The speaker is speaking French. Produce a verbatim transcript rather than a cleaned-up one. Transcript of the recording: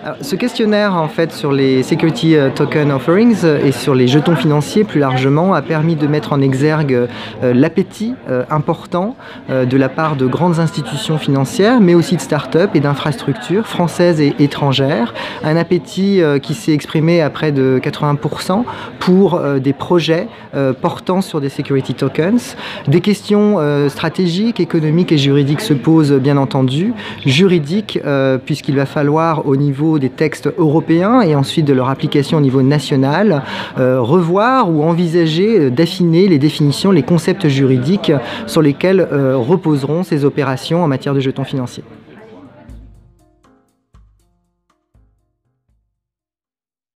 Alors, ce questionnaire en fait sur les Security Token Offerings et sur les jetons financiers plus largement a permis de mettre en exergue euh, l'appétit euh, important euh, de la part de grandes institutions financières, mais aussi de start-up et d'infrastructures françaises et étrangères. Un appétit euh, qui s'est exprimé à près de quatre-vingts pour cent pour euh, des projets euh, portant sur des security tokens. Des questions euh, stratégiques, économiques et juridiques se posent bien entendu. Juridiques euh, puisqu'il va falloir au niveau des textes européens et ensuite de leur application au niveau national, euh, revoir ou envisager euh, d'affiner les définitions, les concepts juridiques sur lesquels euh, reposeront ces opérations en matière de jetons financiers.